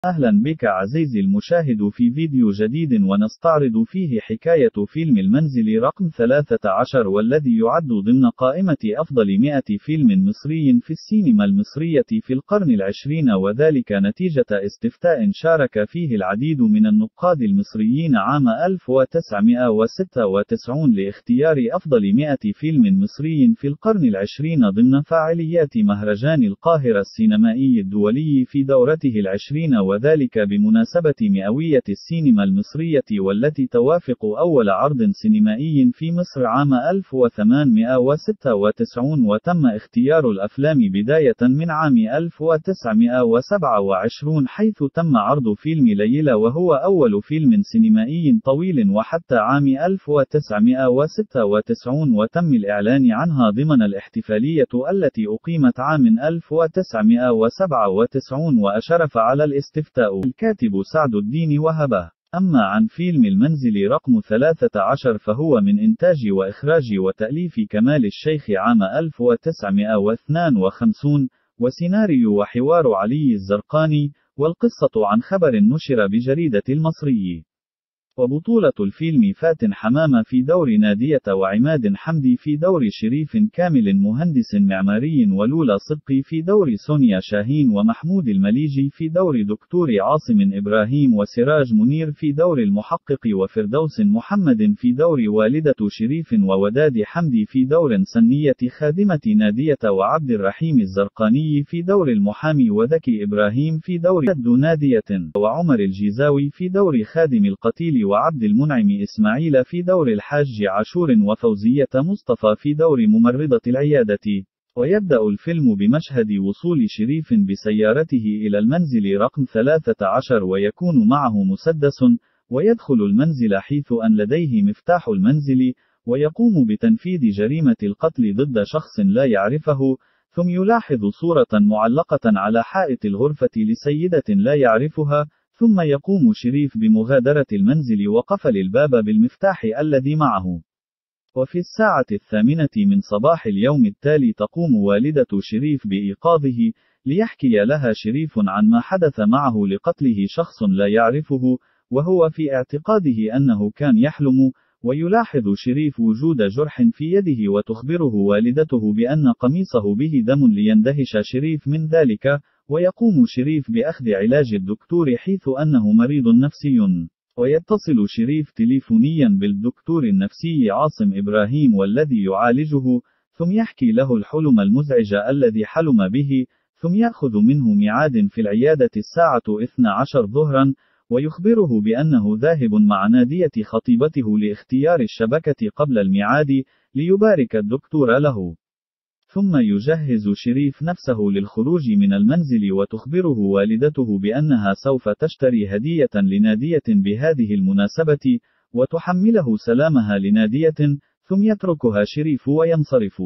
أهلا بك عزيزي المشاهد في فيديو جديد ونستعرض فيه حكاية فيلم المنزل رقم 13 والذي يعد ضمن قائمة أفضل 100 فيلم مصري في السينما المصرية في القرن العشرين، وذلك نتيجة استفتاء شارك فيه العديد من النقاد المصريين عام 1996 لاختيار أفضل 100 فيلم مصري في القرن العشرين ضمن فعاليات مهرجان القاهرة السينمائي الدولي في دورته العشرين، وذلك بمناسبة مئوية السينما المصرية والتي توافق أول عرض سينمائي في مصر عام 1896، وتم اختيار الأفلام بداية من عام 1927 حيث تم عرض فيلم ليلى وهو أول فيلم سينمائي طويل، وحتى عام 1996 وتم الإعلان عنها ضمن الاحتفالية التي أقيمت عام 1997 وأشرف على الاستفتاء الكاتب سعد الدين وهبة. أما عن فيلم المنزل رقم 13 فهو من إنتاج وإخراج وتأليف كمال الشيخ عام 1952، وسيناريو وحوار علي الزرقاني، والقصة عن خبر نشر بجريدة المصري. وبطولة الفيلم فاتن حمامة في دور نادية، وعماد حمدي في دور شريف كامل مهندس معماري، ولولا صدقي في دور سونيا شاهين، ومحمود المليجي في دور دكتور عاصم إبراهيم، وسراج منير في دور المحقق، وفردوس محمد في دور والدة شريف، ووداد حمدي في دور سنية خادمة نادية، وعبد الرحيم الزرقاني في دور المحامي، وذكي إبراهيم في دور جد نادية، وعمر الجيزاوي في دور خادم القتيل، وعبد المنعم إسماعيل في دور الحاج عاشور، وفوزية مصطفى في دور ممرضة العيادة. ويبدأ الفيلم بمشهد وصول شريف بسيارته إلى المنزل رقم 13 ويكون معه مسدس، ويدخل المنزل حيث أن لديه مفتاح المنزل، ويقوم بتنفيذ جريمة القتل ضد شخص لا يعرفه، ثم يلاحظ صورة معلقة على حائط الغرفة لسيدة لا يعرفها، ثم يقوم شريف بمغادرة المنزل وقفل الباب بالمفتاح الذي معه. وفي الساعة 8 من صباح اليوم التالي تقوم والدة شريف بإيقاظه، ليحكي لها شريف عن ما حدث معه لقتله شخص لا يعرفه، وهو في اعتقاده أنه كان يحلم. ويلاحظ شريف وجود جرح في يده، وتخبره والدته بأن قميصه به دم ليندهش شريف من ذلك، ويقوم شريف بأخذ علاج الدكتور حيث أنه مريض نفسي. ويتصل شريف تليفونيا بالدكتور النفسي عاصم إبراهيم والذي يعالجه، ثم يحكي له الحلم المزعج الذي حلم به، ثم يأخذ منه ميعاد في العيادة الساعة 12 ظهرا، ويخبره بأنه ذاهب مع نادية خطيبته لاختيار الشبكة قبل الميعاد ليبارك الدكتور له. ثم يجهز شريف نفسه للخروج من المنزل، وتخبره والدته بأنها سوف تشتري هدية لنادية بهذه المناسبة، وتحمله سلامها لنادية، ثم يتركها شريف وينصرف.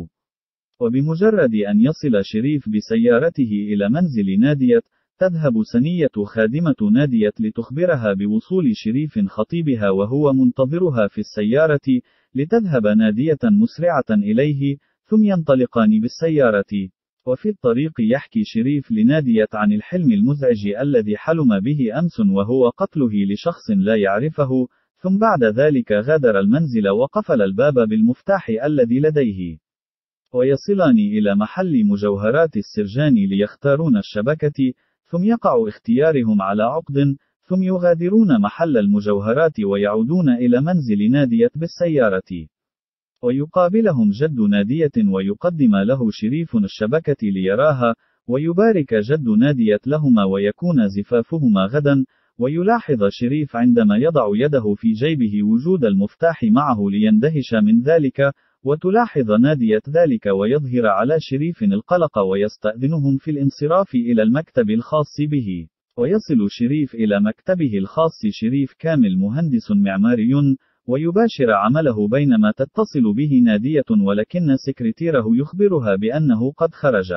وبمجرد أن يصل شريف بسيارته إلى منزل نادية، تذهب سنية خادمة نادية لتخبرها بوصول شريف خطيبها وهو منتظرها في السيارة، لتذهب نادية مسرعة إليه، ثم ينطلقان بالسيارة. وفي الطريق يحكي شريف لنادية عن الحلم المزعج الذي حلم به أمس وهو قتله لشخص لا يعرفه، ثم بعد ذلك غادر المنزل وقفل الباب بالمفتاح الذي لديه. ويصلان إلى محل مجوهرات السرجان ليختارون الشبكة، ثم يقع اختيارهم على عقد، ثم يغادرون محل المجوهرات ويعودون إلى منزل نادية بالسيارة. ويقابلهم جد نادية ويقدم له شريف الشبكة ليراها، ويبارك جد نادية لهما ويكون زفافهما غدا. ويلاحظ شريف عندما يضع يده في جيبه وجود المفتاح معه ليندهش من ذلك، وتلاحظ نادية ذلك ويظهر على شريف القلق ويستأذنهم في الانصراف إلى المكتب الخاص به. ويصل شريف إلى مكتبه الخاص شريف كامل مهندس معماري، ويباشر عمله بينما تتصل به نادية، ولكن سكرتيره يخبرها بأنه قد خرج.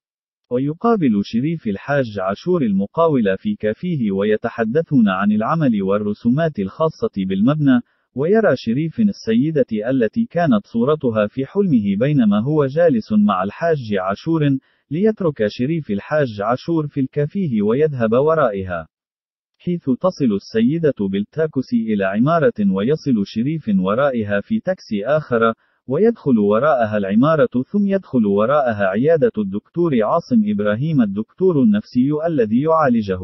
ويقابل شريف الحاج عاشور المقاول في كافيه ويتحدثون عن العمل والرسومات الخاصة بالمبنى، ويرى شريف السيدة التي كانت صورتها في حلمه بينما هو جالس مع الحاج عاشور، ليترك شريف الحاج عاشور في الكافيه ويذهب ورائها. حيث تصل السيدة بالتاكسي إلى عمارة ويصل شريف ورائها في تاكسي آخر، ويدخل وراءها العمارة ثم يدخل وراءها عيادة الدكتور عاصم إبراهيم الدكتور النفسي الذي يعالجه.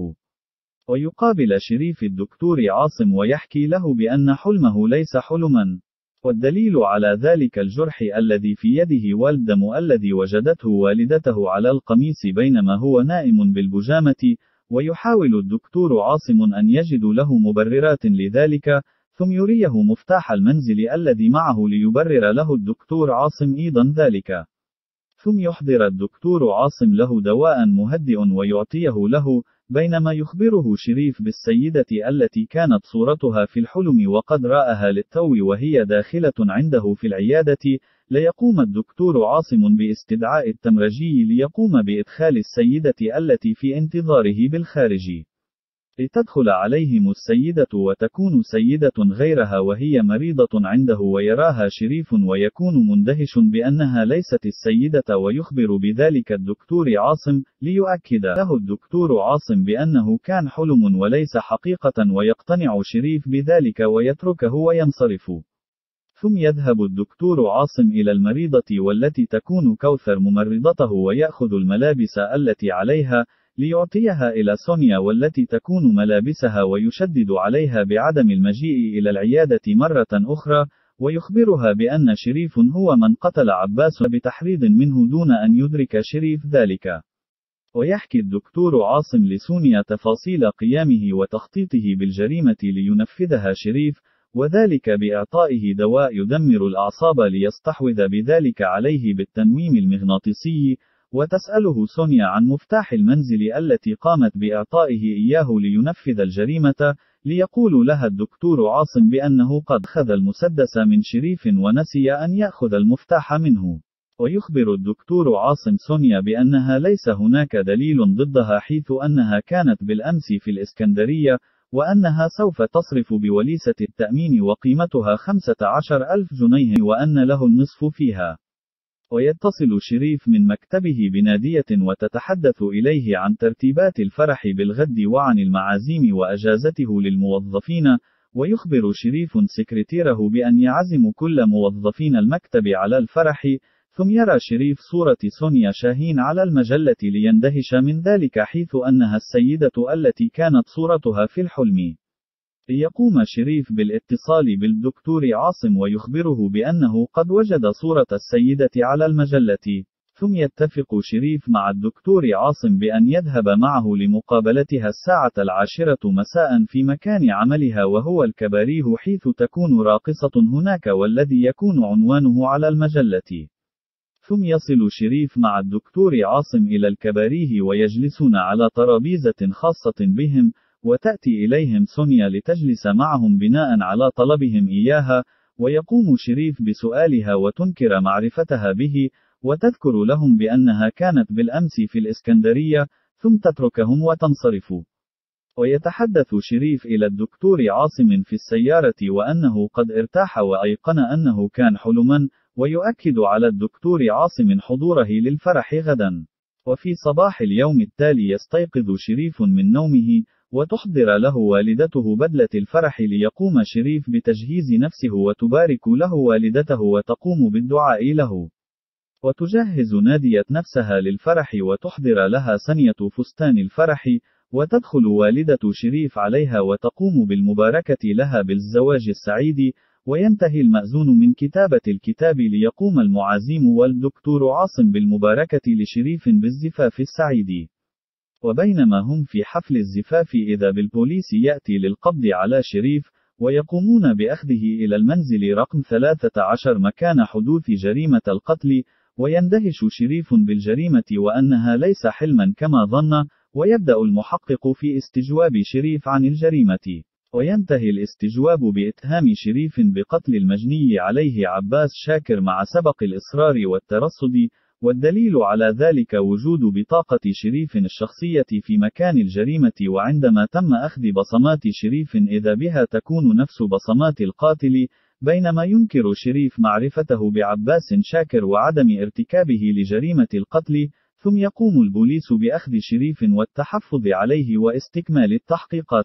ويقابل شريف الدكتور عاصم ويحكي له بأن حلمه ليس حلما، والدليل على ذلك الجرح الذي في يده والدم الذي وجدته والدته على القميص بينما هو نائم بالبجامة. ويحاول الدكتور عاصم أن يجد له مبررات لذلك، ثم يريه مفتاح المنزل الذي معه ليبرر له الدكتور عاصم أيضا ذلك. ثم يحضر الدكتور عاصم له دواء مهدئ ويعطيه له، بينما يخبره شريف بالسيدة التي كانت صورتها في الحلم وقد رآها للتو وهي داخلة عنده في العيادة. ليقوم الدكتور عاصم باستدعاء التمرجي ليقوم بإدخال السيدة التي في انتظاره بالخارج. لتدخل عليهم السيدة وتكون سيدة غيرها وهي مريضة عنده، ويراها شريف ويكون مندهش بأنها ليست السيدة، ويخبر بذلك الدكتور عاصم، ليؤكد له الدكتور عاصم بأنه كان حلم وليس حقيقة، ويقتنع شريف بذلك ويتركه وينصرف. ثم يذهب الدكتور عاصم إلى المريضة والتي تكون كوثر ممرضته، ويأخذ الملابس التي عليها ليعطيها إلى سونيا والتي تكون ملابسها، ويشدد عليها بعدم المجيء إلى العيادة مرة أخرى، ويخبرها بأن شريف هو من قتل عباس بتحريض منه دون أن يدرك شريف ذلك. ويحكي الدكتور عاصم لسونيا تفاصيل قيامه وتخطيطه بالجريمة لينفذها شريف، وذلك بإعطائه دواء يدمر الأعصاب ليستحوذ بذلك عليه بالتنويم المغناطيسي. وتسأله سونيا عن مفتاح المنزل التي قامت بإعطائه إياه لينفذ الجريمة، ليقول لها الدكتور عاصم بأنه قد أخذ المسدس من شريف ونسي أن يأخذ المفتاح منه. ويخبر الدكتور عاصم سونيا بأنها ليس هناك دليل ضدها، حيث أنها كانت بالأمس في الإسكندرية، وأنها سوف تصرف بوليسة التأمين وقيمتها 15,000 جنيه وأن له النصف فيها. ويتصل شريف من مكتبه بنادية وتتحدث إليه عن ترتيبات الفرح بالغد وعن المعازيم وأجازته للموظفين، ويخبر شريف سكرتيره بأن يعزم كل موظفين المكتب على الفرح. ثم يرى شريف صورة سونيا شاهين على المجلة ليندهش من ذلك، حيث أنها السيدة التي كانت صورتها في الحلم. يقوم شريف بالاتصال بالدكتور عاصم ويخبره بأنه قد وجد صورة السيدة على المجلة. ثم يتفق شريف مع الدكتور عاصم بأن يذهب معه لمقابلتها 10:10 مساء في مكان عملها وهو الكباريه، حيث تكون راقصة هناك والذي يكون عنوانه على المجلة. ثم يصل شريف مع الدكتور عاصم إلى الكباريه ويجلسون على ترابيزة خاصة بهم، وتأتي إليهم سونيا لتجلس معهم بناء على طلبهم إياها، ويقوم شريف بسؤالها وتنكر معرفتها به، وتذكر لهم بأنها كانت بالأمس في الإسكندرية، ثم تتركهم وتنصرف. ويتحدث شريف إلى الدكتور عاصم في السيارة وأنه قد ارتاح وأيقن أنه كان حلما، ويؤكد على الدكتور عاصم حضوره للفرح غدا. وفي صباح اليوم التالي يستيقظ شريف من نومه، وتحضر له والدته بدلة الفرح ليقوم شريف بتجهيز نفسه، وتبارك له والدته وتقوم بالدعاء له. وتجهز نادية نفسها للفرح وتحضر لها سنية فستان الفرح، وتدخل والدة شريف عليها وتقوم بالمباركة لها بالزواج السعيد. وينتهي المأذون من كتابة الكتاب ليقوم المعازيم والدكتور عاصم بالمباركة لشريف بالزفاف السعيد. وبينما هم في حفل الزفاف إذا بالبوليس يأتي للقبض على شريف، ويقومون بأخذه إلى المنزل رقم 13 مكان حدوث جريمة القتل. ويندهش شريف بالجريمة وأنها ليس حلما كما ظن، ويبدأ المحقق في استجواب شريف عن الجريمة. وينتهي الاستجواب بإتهام شريف بقتل المجني عليه عباس شاكر مع سبق الإصرار والترصد، والدليل على ذلك وجود بطاقة شريف الشخصية في مكان الجريمة، وعندما تم أخذ بصمات شريف إذا بها تكون نفس بصمات القاتل، بينما ينكر شريف معرفته بعباس شاكر وعدم ارتكابه لجريمة القتل. ثم يقوم البوليس بأخذ شريف والتحفظ عليه واستكمال التحقيقات.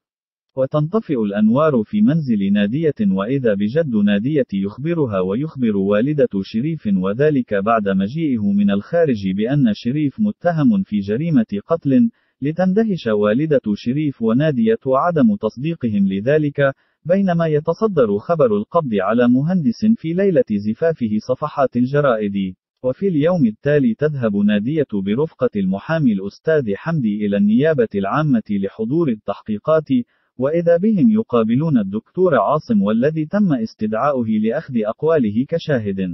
وتنطفئ الأنوار في منزل نادية، وإذا بجد نادية يخبرها ويخبر والدة شريف، وذلك بعد مجيئه من الخارج بأن شريف متهم في جريمة قتل، لتندهش والدة شريف ونادية وعدم تصديقهم لذلك، بينما يتصدر خبر القبض على مهندس في ليلة زفافه صفحات الجرائد. وفي اليوم التالي تذهب نادية برفقة المحامي الأستاذ حمدي إلى النيابة العامة لحضور التحقيقات، وإذا بهم يقابلون الدكتور عاصم والذي تم استدعاؤه لأخذ أقواله كشاهد.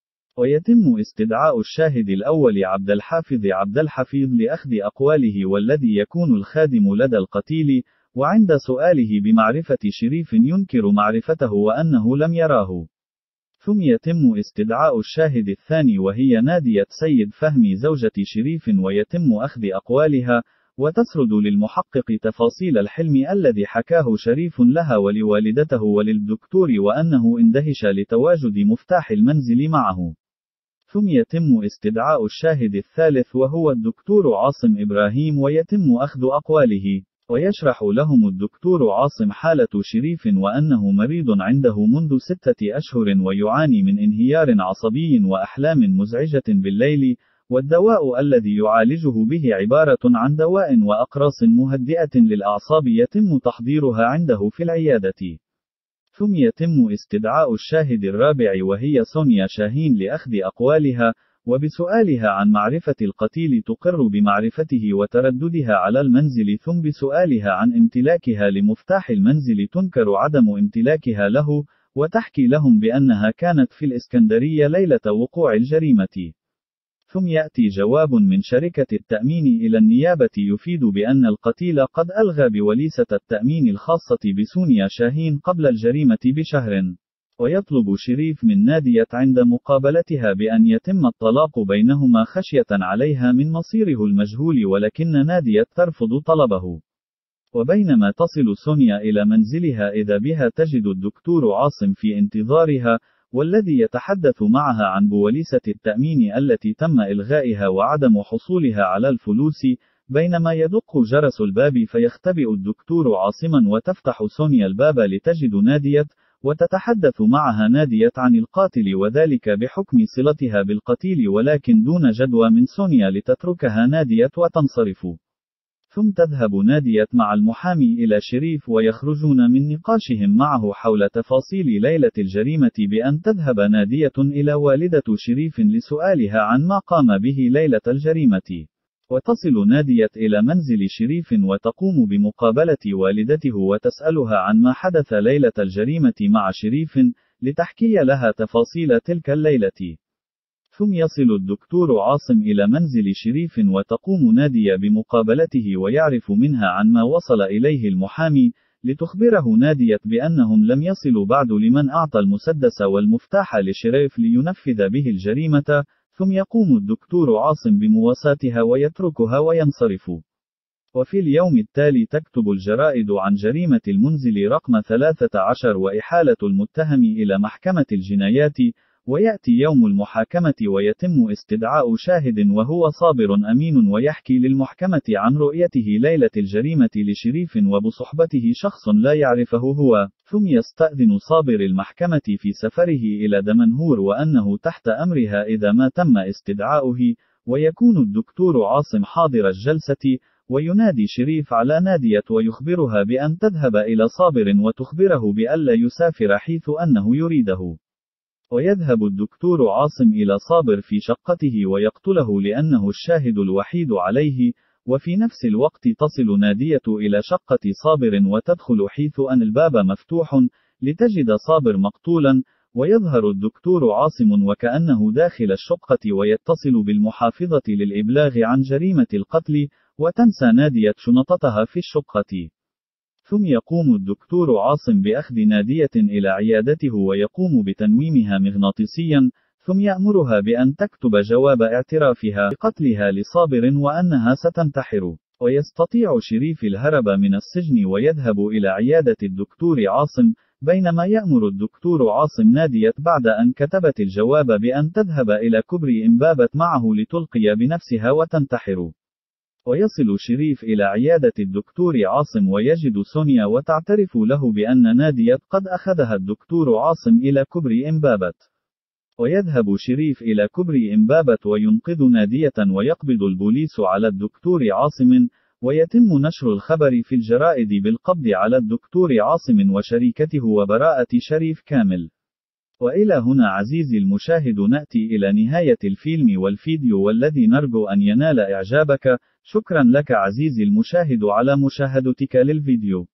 ويتم استدعاء الشاهد الأول عبد الحفيظ لأخذ أقواله، والذي يكون الخادم لدى القتيل، وعند سؤاله بمعرفة شريف ينكر معرفته وأنه لم يراه. ثم يتم استدعاء الشاهد الثاني وهي نادية سيد فهمي زوجة شريف، ويتم أخذ أقوالها، وتسرد للمحقق تفاصيل الحلم الذي حكاه شريف لها ولوالدته وللدكتور، وأنه اندهش لتواجد مفتاح المنزل معه. ثم يتم استدعاء الشاهد الثالث وهو الدكتور عاصم إبراهيم، ويتم أخذ أقواله، ويشرح لهم الدكتور عاصم حالة شريف وأنه مريض عنده منذ 6 أشهر ويعاني من انهيار عصبي وأحلام مزعجة بالليل، والدواء الذي يعالجه به عبارة عن دواء وأقراص مهدئة للأعصاب يتم تحضيرها عنده في العيادة. ثم يتم استدعاء الشاهد الرابع وهي سونيا شاهين لأخذ أقوالها، وبسؤالها عن معرفة القتيل تقر بمعرفته وترددها على المنزل، ثم بسؤالها عن امتلاكها لمفتاح المنزل تنكر عدم امتلاكها له، وتحكي لهم بأنها كانت في الإسكندرية ليلة وقوع الجريمة. ثم يأتي جواب من شركة التأمين إلى النيابة يفيد بأن القتيل قد ألغى بوليصة التأمين الخاصة بسونيا شاهين قبل الجريمة بشهر. ويطلب شريف من نادية عند مقابلتها بأن يتم الطلاق بينهما خشية عليها من مصيره المجهول، ولكن نادية ترفض طلبه. وبينما تصل سونيا إلى منزلها إذا بها تجد الدكتور عاصم في انتظارها، والذي يتحدث معها عن بوليصة التأمين التي تم إلغائها وعدم حصولها على الفلوس، بينما يدق جرس الباب فيختبئ الدكتور عاصما وتفتح سونيا الباب لتجد نادية، وتتحدث معها نادية عن القاتل وذلك بحكم صلتها بالقتيل، ولكن دون جدوى من سونيا لتتركها نادية وتنصرف. ثم تذهب نادية مع المحامي إلى شريف ويخرجون من نقاشهم معه حول تفاصيل ليلة الجريمة بأن تذهب نادية إلى والدة شريف لسؤالها عن ما قام به ليلة الجريمة. وتصل نادية إلى منزل شريف وتقوم بمقابلة والدته وتسألها عن ما حدث ليلة الجريمة مع شريف، لتحكي لها تفاصيل تلك الليلة. ثم يصل الدكتور عاصم إلى منزل شريف وتقوم نادية بمقابلته ويعرف منها عن ما وصل إليه المحامي، لتخبره نادية بأنهم لم يصلوا بعد لمن أعطى المسدس والمفتاح لشريف لينفذ به الجريمة، ثم يقوم الدكتور عاصم بمواساتها ويتركها وينصرف. وفي اليوم التالي تكتب الجرائد عن جريمة المنزل رقم 13 وإحالة المتهم إلى محكمة الجنايات، ويأتي يوم المحاكمة ويتم استدعاء شاهد وهو صابر أمين، ويحكي للمحكمة عن رؤيته ليلة الجريمة لشريف وبصحبته شخص لا يعرفه هو. ثم يستأذن صابر المحكمة في سفره إلى دمنهور وأنه تحت أمرها إذا ما تم استدعاؤه، ويكون الدكتور عاصم حاضر الجلسة، وينادي شريف على نادية ويخبرها بأن تذهب إلى صابر وتخبره بألا يسافر حيث أنه يريده. ويذهب الدكتور عاصم إلى صابر في شقته ويقتله لأنه الشاهد الوحيد عليه، وفي نفس الوقت تصل نادية إلى شقة صابر وتدخل حيث أن الباب مفتوح، لتجد صابر مقتولا، ويظهر الدكتور عاصم وكأنه داخل الشقة ويتصل بالمحافظة للإبلاغ عن جريمة القتل، وتنسى نادية شنطتها في الشقة. ثم يقوم الدكتور عاصم بأخذ نادية إلى عيادته ويقوم بتنويمها مغناطيسيا، ثم يأمرها بأن تكتب جواب اعترافها بقتلها لصابر وأنها ستنتحر. ويستطيع شريف الهرب من السجن ويذهب إلى عيادة الدكتور عاصم، بينما يأمر الدكتور عاصم نادية بعد أن كتبت الجواب بأن تذهب إلى كوبري إمبابة معه لتلقي بنفسها وتنتحر. ويصل شريف إلى عيادة الدكتور عاصم ويجد سونيا وتعترف له بأن نادية قد أخذها الدكتور عاصم إلى كوبري إمبابة. ويذهب شريف إلى كوبري إمبابة وينقذ نادية ويقبض البوليس على الدكتور عاصم، ويتم نشر الخبر في الجرائد بالقبض على الدكتور عاصم وشريكته وبراءة شريف كامل. وإلى هنا عزيزي المشاهد نأتي إلى نهاية الفيلم والفيديو والذي نرجو أن ينال إعجابك. شكرا لك عزيزي المشاهد على مشاهدتك للفيديو.